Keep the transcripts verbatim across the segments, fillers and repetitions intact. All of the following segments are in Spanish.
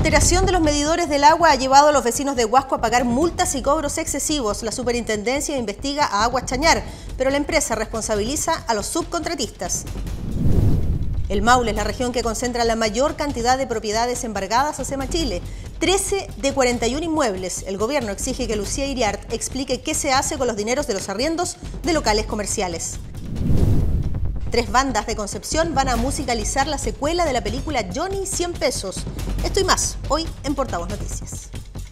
adulteración de los medidores del agua ha llevado a los vecinos de Huasco a pagar multas y cobros excesivos. La superintendencia investiga a Aguas Chañar, pero la empresa responsabiliza a los subcontratistas. El Maule es la región que concentra la mayor cantidad de propiedades embargadas a SEMA Chile. trece de cuarenta y uno inmuebles. El gobierno exige que Lucía Iriart explique qué se hace con los dineros de los arriendos de locales comerciales. Tres bandas de Concepción van a musicalizar la secuela de la película Johnny cien pesos. Esto y más, hoy en Portavoz Noticias.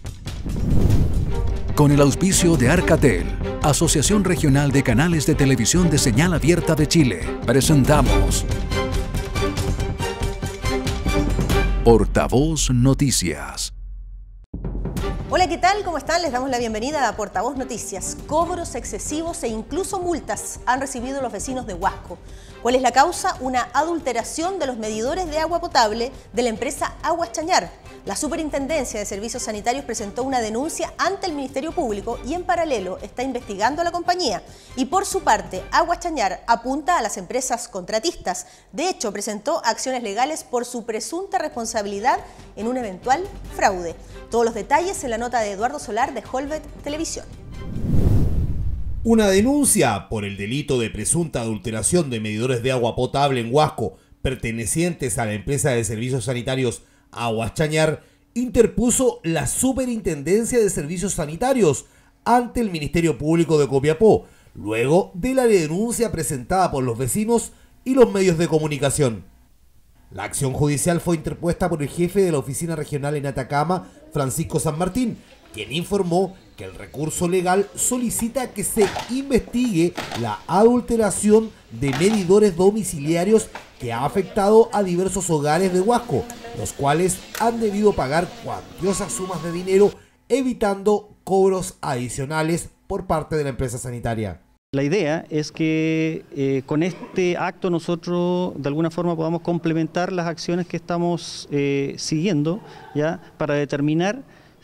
Con el auspicio de Arcatel, Asociación Regional de Canales de Televisión de Señal Abierta de Chile, presentamos Portavoz Noticias. Hola, ¿qué tal? ¿Cómo están? Les damos la bienvenida a Portavoz Noticias. Cobros excesivos e incluso multas han recibido los vecinos de Huasco. ¿Cuál es la causa? Una adulteración de los medidores de agua potable de la empresa Aguas Chañar. La Superintendencia de Servicios Sanitarios presentó una denuncia ante el Ministerio Público y en paralelo está investigando a la compañía. Y por su parte, Aguas Chañar apunta a las empresas contratistas. De hecho, presentó acciones legales por su presunta responsabilidad en un eventual fraude. Todos los detalles en la nota de Eduardo Solar de Holvet Televisión. Una denuncia por el delito de presunta adulteración de medidores de agua potable en Huasco pertenecientes a la empresa de servicios sanitarios Aguas Chañar interpuso la Superintendencia de Servicios Sanitarios ante el Ministerio Público de Copiapó, luego de la denuncia presentada por los vecinos y los medios de comunicación. La acción judicial fue interpuesta por el jefe de la oficina regional en Atacama, Francisco San Martín, quien informó que el recurso legal solicita que se investigue la adulteración de medidores domiciliarios que ha afectado a diversos hogares de Huasco, los cuales han debido pagar cuantiosas sumas de dinero, evitando cobros adicionales por parte de la empresa sanitaria. La idea es que eh, con este acto nosotros de alguna forma podamos complementar las acciones que estamos eh, siguiendo, ¿ya?, para determinar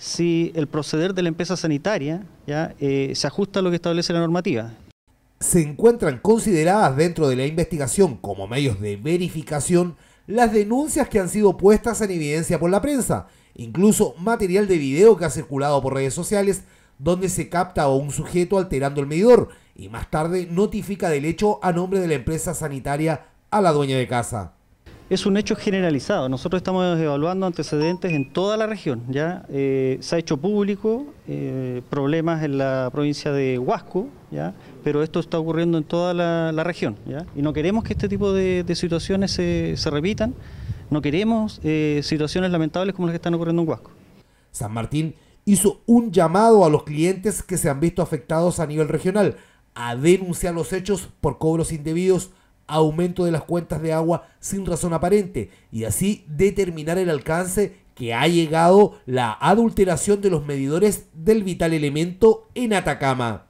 si el proceder de la empresa sanitaria, ¿ya?, eh, se ajusta a lo que establece la normativa. Se encuentran consideradas dentro de la investigación como medios de verificación las denuncias que han sido puestas en evidencia por la prensa, incluso material de video que ha circulado por redes sociales donde se capta a un sujeto alterando el medidor y más tarde notifica del hecho a nombre de la empresa sanitaria a la dueña de casa. Es un hecho generalizado. Nosotros estamos evaluando antecedentes en toda la región. Ya eh, se ha hecho público eh, problemas en la provincia de Huasco, ya, pero esto está ocurriendo en toda la, la región, ya, y no queremos que este tipo de, de situaciones se, se repitan. No queremos eh, situaciones lamentables como las que están ocurriendo en Huasco. San Martín hizo un llamado a los clientes que se han visto afectados a nivel regional a denunciar los hechos por cobros indebidos, aumento de las cuentas de agua sin razón aparente y así determinar el alcance que ha llegado la adulteración de los medidores del vital elemento en Atacama.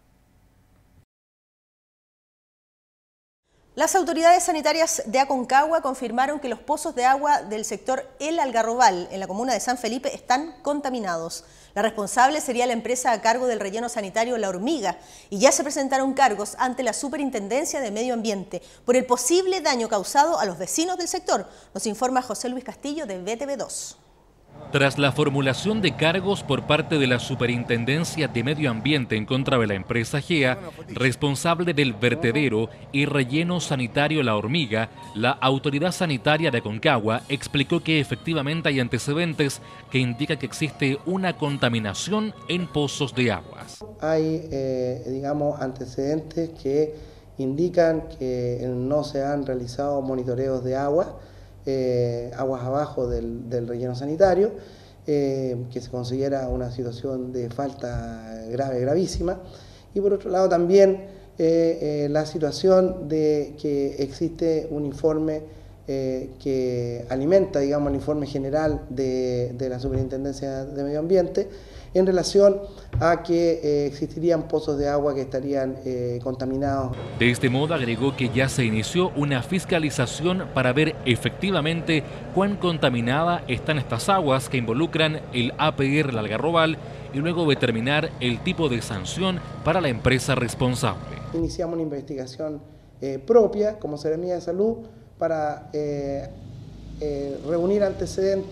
Las autoridades sanitarias de Aconcagua confirmaron que los pozos de agua del sector El Algarrobal, en la comuna de San Felipe, están contaminados. La responsable sería la empresa a cargo del relleno sanitario La Hormiga y ya se presentaron cargos ante la Superintendencia de Medio Ambiente por el posible daño causado a los vecinos del sector. Nos informa José Luis Castillo de B T V dos. Tras la formulación de cargos por parte de la Superintendencia de Medio Ambiente en contra de la empresa GEA, responsable del vertedero y relleno sanitario La Hormiga, la autoridad sanitaria de Aconcagua explicó que efectivamente hay antecedentes que indican que existe una contaminación en pozos de aguas. Hay, eh, digamos, antecedentes que indican que no se han realizado monitoreos de agua, Eh, aguas abajo del, del relleno sanitario, eh, que se considera una situación de falta grave, gravísima, y por otro lado también eh, eh, la situación de que existe un informe eh, que alimenta, digamos, el informe general de, de la Superintendencia de Medio Ambiente en relación a que eh, existirían pozos de agua que estarían eh, contaminados. De este modo agregó que ya se inició una fiscalización para ver efectivamente cuán contaminada están estas aguas que involucran el A P R El Algarrobal y luego determinar el tipo de sanción para la empresa responsable. Iniciamos una investigación eh, propia como Seremía de Salud para eh, eh, reunir antecedentes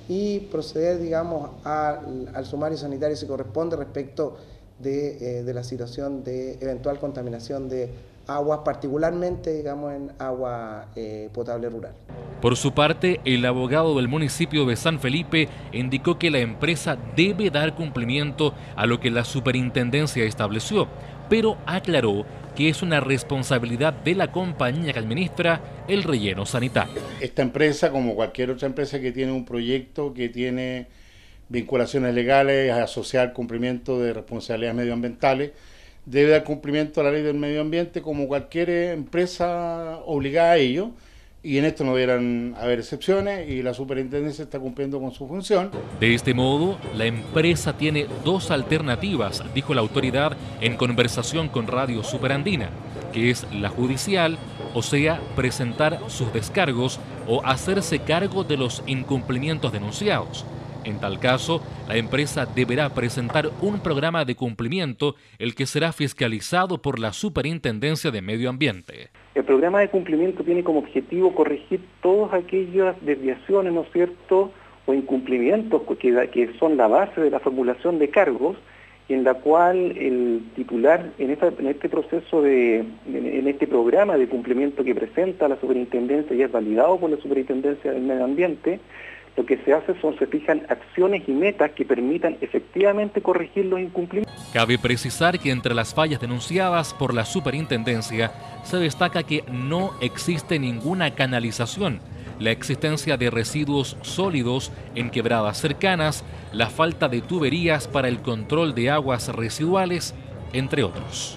y proceder, digamos, al, al sumario sanitario si corresponde respecto de, eh, de la situación de eventual contaminación de aguas, particularmente, digamos, en agua eh, potable rural. Por su parte, el abogado del municipio de San Felipe indicó que la empresa debe dar cumplimiento a lo que la superintendencia estableció, pero aclaró que es una responsabilidad de la compañía que administra el relleno sanitario. Esta empresa, como cualquier otra empresa que tiene un proyecto que tiene vinculaciones legales a asociar cumplimiento de responsabilidades medioambientales, debe dar cumplimiento a la ley del medio ambiente como cualquier empresa obligada a ello, y en esto no debieran haber excepciones y la superintendencia está cumpliendo con su función. De este modo, la empresa tiene dos alternativas, dijo la autoridad en conversación con Radio Superandina, que es la judicial, o sea, presentar sus descargos o hacerse cargo de los incumplimientos denunciados. En tal caso, la empresa deberá presentar un programa de cumplimiento, el que será fiscalizado por la Superintendencia de Medio Ambiente. El programa de cumplimiento tiene como objetivo corregir todas aquellas desviaciones, ¿no es cierto?, o incumplimientos que, que son la base de la formulación de cargos, en la cual el titular, en, esta, en este proceso de, en este programa de cumplimiento que presenta la Superintendencia y es validado por la Superintendencia del Medio Ambiente, lo que se hace son, se fijan acciones y metas que permitan efectivamente corregir los incumplimientos. Cabe precisar que entre las fallas denunciadas por la superintendencia se destaca que no existe ninguna canalización, la existencia de residuos sólidos en quebradas cercanas, la falta de tuberías para el control de aguas residuales, entre otros.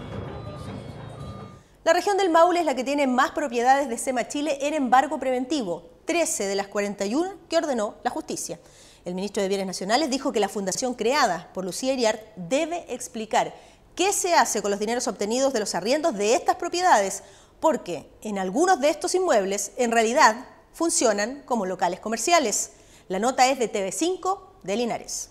La región del Maule es la que tiene más propiedades de SEMA Chile en embargo preventivo, trece de las cuarenta y una que ordenó la justicia. El ministro de Bienes Nacionales dijo que la fundación creada por Lucía Iriart debe explicar qué se hace con los dineros obtenidos de los arriendos de estas propiedades, porque en algunos de estos inmuebles en realidad funcionan como locales comerciales. La nota es de T V cinco de Linares.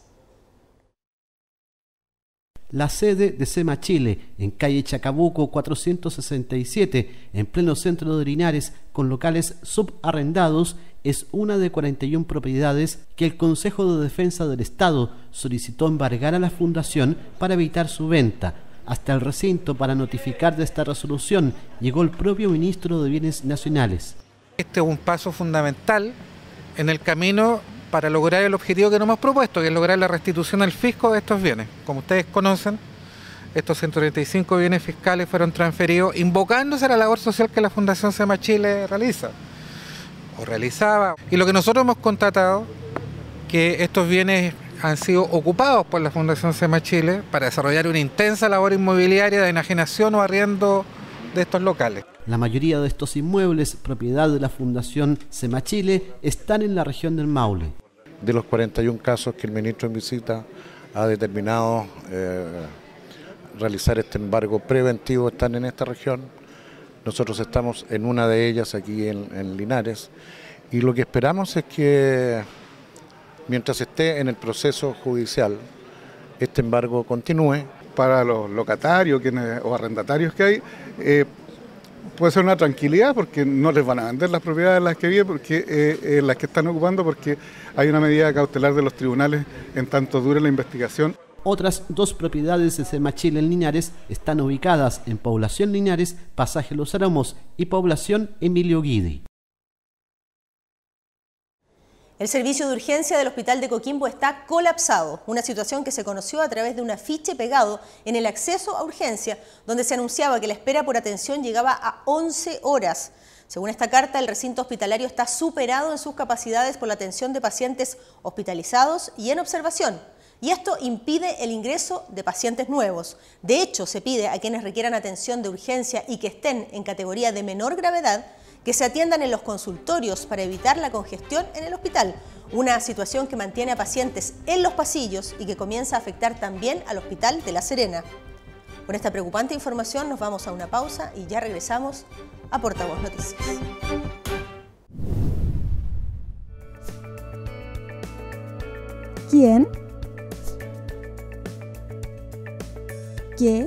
La sede de SEMA Chile, en calle Chacabuco cuatrocientos sesenta y siete, en pleno centro de Linares, con locales subarrendados, es una de cuarenta y una propiedades que el Consejo de Defensa del Estado solicitó embargar a la Fundación para evitar su venta. Hasta el recinto para notificar de esta resolución llegó el propio ministro de Bienes Nacionales. Este es un paso fundamental en el camino para lograr el objetivo que nos hemos propuesto, que es lograr la restitución al fisco de estos bienes. Como ustedes conocen, estos ciento treinta y cinco bienes fiscales fueron transferidos invocándose a la labor social que la Fundación SEMA Chile realiza, o realizaba. Y lo que nosotros hemos constatado, que estos bienes han sido ocupados por la Fundación SEMA Chile para desarrollar una intensa labor inmobiliaria de enajenación o arriendo de estos locales. La mayoría de estos inmuebles, propiedad de la Fundación SEMA Chile, están en la región del Maule. De los cuarenta y un casos que el ministro en visita ha determinado eh, realizar este embargo preventivo, están en esta región. Nosotros estamos en una de ellas aquí en, en Linares, y lo que esperamos es que mientras esté en el proceso judicial, este embargo continúe. Para los locatarios quienes, o arrendatarios que hay, eh, puede ser una tranquilidad porque no les van a vender las propiedades en las que viven, porque eh, eh, las que están ocupando, porque hay una medida cautelar de los tribunales en tanto dure la investigación. Otras dos propiedades de SEMA Chile en Linares están ubicadas en Población Linares, Pasaje Los Aromos y Población Emilio Guidi. El servicio de urgencia del Hospital de Coquimbo está colapsado, una situación que se conoció a través de un afiche pegado en el acceso a urgencia, donde se anunciaba que la espera por atención llegaba a once horas. Según esta carta, el recinto hospitalario está superado en sus capacidades por la atención de pacientes hospitalizados y en observación, y esto impide el ingreso de pacientes nuevos. De hecho, se pide a quienes requieran atención de urgencia y que estén en categoría de menor gravedad que se atiendan en los consultorios para evitar la congestión en el hospital, una situación que mantiene a pacientes en los pasillos y que comienza a afectar también al Hospital de La Serena. Con esta preocupante información nos vamos a una pausa y ya regresamos a Portavoz Noticias. ¿Quién? ¿Qué?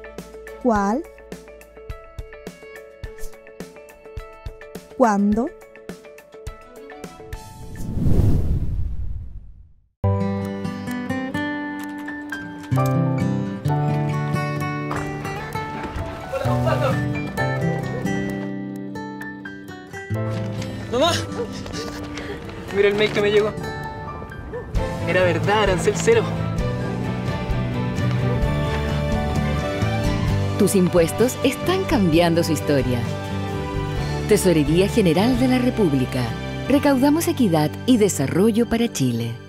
¿Cuál? ¿Cuándo? ¡Mamá! Mira el mail que me llegó. Era verdad, arancel cero. Tus impuestos están cambiando su historia. Tesorería General de la República. Recaudamos equidad y desarrollo para Chile.